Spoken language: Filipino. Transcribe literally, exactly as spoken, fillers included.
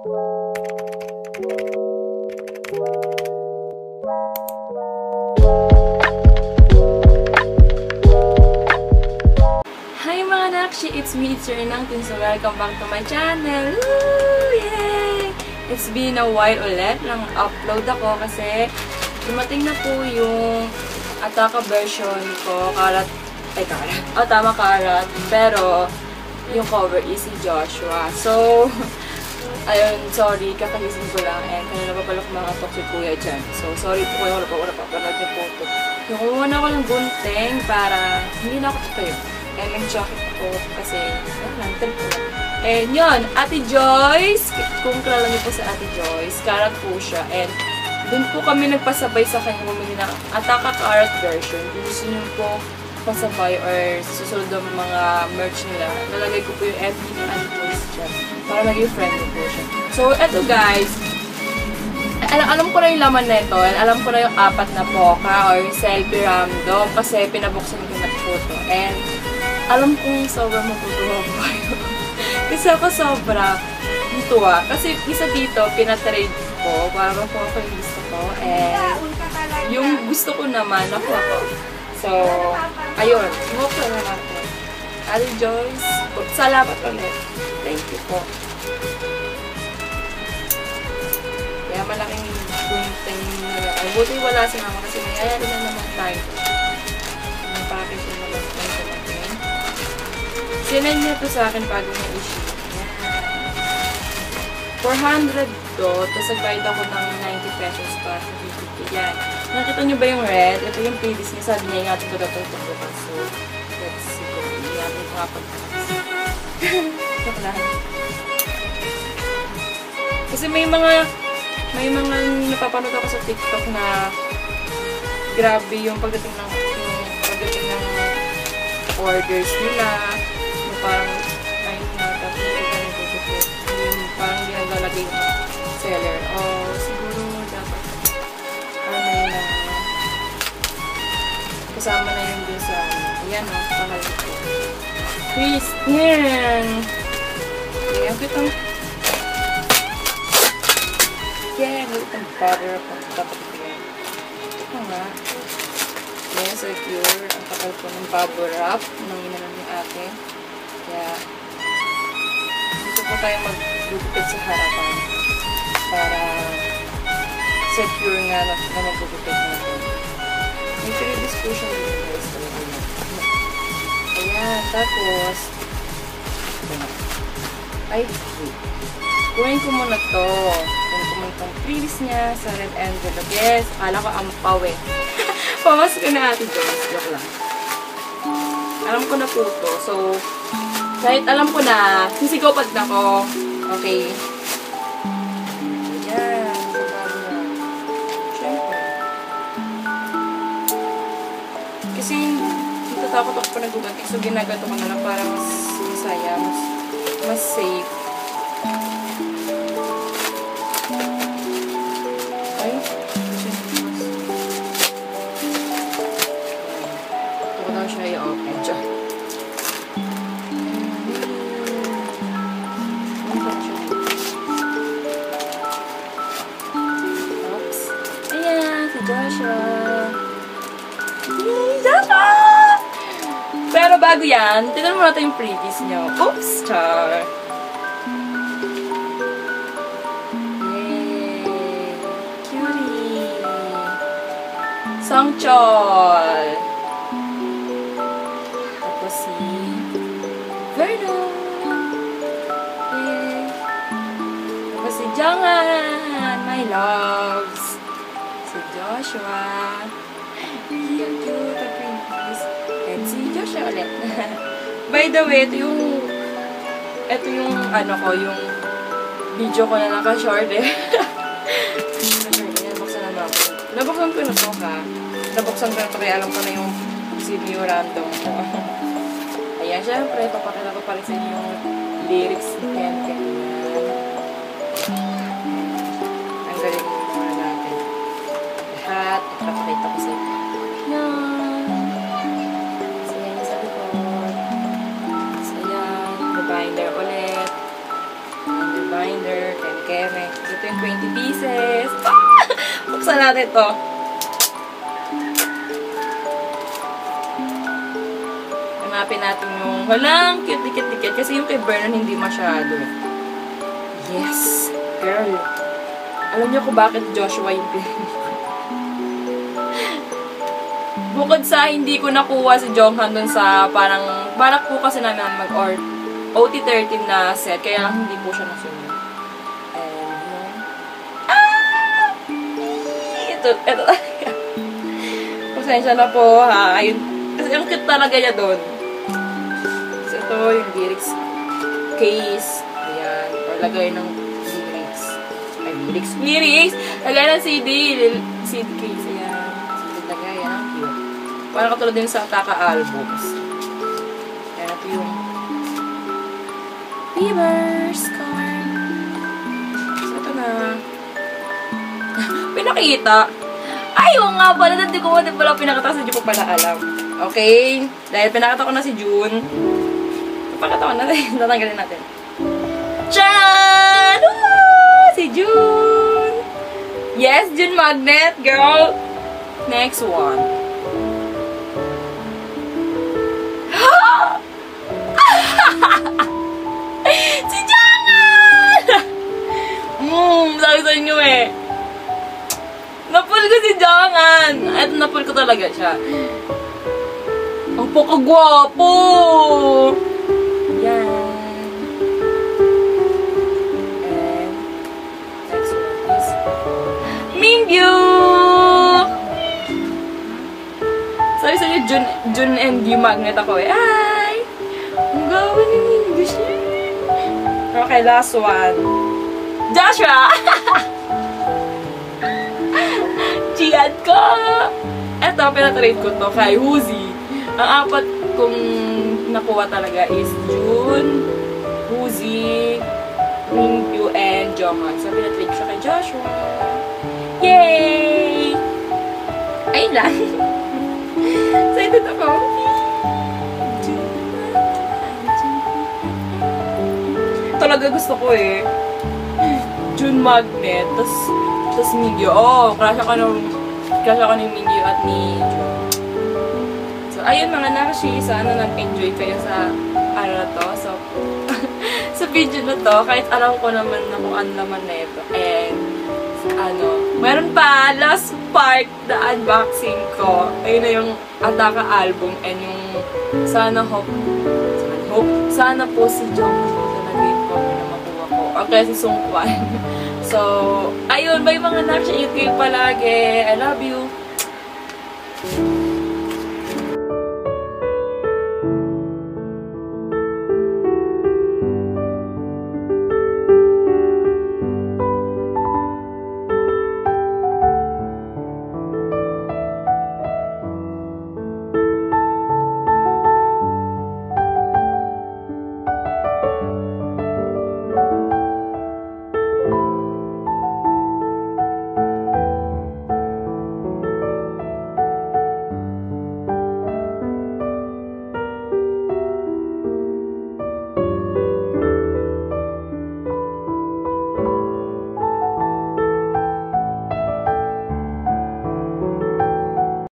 Hi mga nakshi! It's me, it's your Nang Tin. So welcome back to my channel! Woo! Yay! It's been a while ulit nang upload ako kasi dumating na po yung Ataka version ko. Karat, ay karat. Oh, tama, karat. Pero yung cover is si Joshua. So, ayun, sorry, kakagising ko lang. And kanina pa pala kumakantok si Kuya dyan. So, sorry po kayo, wala pa, wala pa, panood niyo po ito. Yung kumuha na ako ng gunting para hindi na ako tatayo. And nag-jacket ako kasi, ayun lang, trip ko lang. And yun, Ate Joyce, kung kilala niyo po sa Ate Joyce, karat po siya. And dun po kami nagpasabay sa kanya bumili ng Ataka karat version. Kung gusto niyo po pasabay or susunod ng mga merch nila, nalagay ko po yung F B ni Ate Joyce dyan para maging friendly po siya. So, eto guys, alam, alam ko na yung laman na ito, and alam ko na yung apat na poka or yung selfie random kasi pinabuksan ko na photo. And alam kong sobrang matutuwa po kayo. Kasi ako sobra tuwa. Kasi isa dito, pinatrade ko para makuha ko yung gusto ko. And yung gusto ko naman, nakuha ko. So, ayun. Mukha na natin. Ate Joyce, salamat ulit. Thank you po. Kaya malaking gunting nila. Ay, buti wala si mama kasi mayayari na naman tayo. Yung package na naman tayo natin. Sinend niya to sa akin bago niya issue. four hundred do, tapos nagbayad ako ng ninety pesos para sa fifty. Yan. Nakita niyo ba yung red? Ito yung previous niya. Sabi niya, ingatan ko daw itong tutukan. So, let's see kung ingatan ko nga pagkakas. Kasi may mga may mga napapanood ako sa TikTok na grabe yung pagdating ng yung pagdating ng orders nila. Yung parang ay tinatapos yung parang hindi naglalagay yung seller. O siguro dapat ano yun na kasama na yun dun sa ayan o, pangalan ko. Christian! Okay, ang kitang yeah, may itong butter ako. Dapat ito yan. Ito nga. Yan, secure. Ang takal po ng bubble wrap nang inanon ni ate. Kaya dito po tayo maggugupit sa harapan para secure nga na, na maggugupit natin. May three discussion dito guys. Ayan, tapos ay, wait. Kunin ko muna to. Kunin ko muna itong previous niya sa red envelope. Yes, akala ko ampaw eh. Pamas ko na Ate Joyce. Joke lang. Alam ko na po to. So, kahit alam ko na, sisigaw pag na ko. Okay. Ayan. Siyempre. Kasi, dito takot ako pa nag-ugantik. So, ginagato ko na lang para mas masaya, mas, mas safe. Joshua! Yay! Joshua! Pero bago yan, tignan mo natin yung previous nyo. Oops! Char! Yay! Cutie! Songchol! Tapos si Vernon! Yay! Tapos si Jangan! My loves! Joshua. Yung cute, ang previous. And si Joshua ulit. By the way, ito yung ito yung ano ko, yung video ko na naka-short eh. Nabuksan na ako. Nabuksan ko na ito ha. Nabuksan ko na ito kaya alam ko na yung C D random ko. Ayan, syempre, papakita ko pa rin sa inyo yung lyrics ni Ken Ken. Ang galing muna natin. Lahat, ipapakita ko sa inyo. Yan. So, yan sa likod. So, yan. The binder ulit. And the binder. Ken Ken. eme. Ito yung twenty pieces. Ah! Buksan natin ito. Hanapin natin yung walang cute-cute-cute kasi yung kay Vernon hindi masyado. Yes! Girl! Alam niyo kung bakit Joshua yung pinili. Bukod sa hindi ko nakuha si Jonghan dun sa parang balak po kasi namin mag-or O T thirteen na set, kaya lang hindi po siya nasunod. And, ah! Ito, ito talaga. Pasensya na po, ha. Ayun, kasi yung cute talaga niya doon. So, ito yung lyrics case. Ayan, or lagay ng lyrics. Ay, lyrics, lyrics! Lagay ng C D, C D case. Ayan. So, lagay, yan ang cute. Parang katulad din sa kaka-albums. Ayan, ito yung Beavers card. So, ito na. Pinakita. Ay, oo nga pala. Hindi ko din pala pinakita. Hindi ko pala alam. Okay. Dahil pinakita ko na si June. Pinakita ko na. Tatanggalin natin. Tcharan! Woo! Si June! Yes, June Magnet, girl! Next one. Si Jangan! Mmm, sabi sa inyo eh. Napul ko si Jangan. Ito, napul ko talaga siya. Ang pakagwapo! Yan. And, next one is Mingyu! Sabi sa inyo, June, June and Yu Magnet ako eh. Ay! Ang gawa ni Mingyu siya. Okay, last one. Joshua! Chiyad ko! Eto, pinatrade ko to kay Woozy. Ang apat kong nakuha talaga is June, Woozy, Mingyu, and Jonghan. So, pinatrade ko siya kay Joshua. Yay! Ayun lang. Excited ako. Talaga gusto ko eh. June Magnet, tas, tas Mingyu. Oh, crush ako ng, crush ako ni Mingyu at ni June. So, ayun mga nakashi, sana nag-enjoy kayo sa, ano na to, so, sa video na to, kahit alam ko naman na kung ano naman na ito. And, ano, meron pa, last part, the unboxing ko. Ayun na yung Ataka album and yung sana hope, sana hope, sana po si Jonghan okay, si Sungkwan. So, ayun, may mga nakashi, ingat kayo palagi. I love you.